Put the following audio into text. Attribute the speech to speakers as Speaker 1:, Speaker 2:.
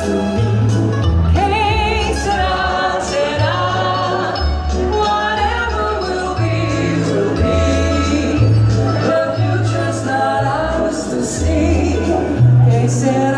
Speaker 1: to me. Que sera, sera. Whatever will be, will be. The future's not ours to see. Que sera.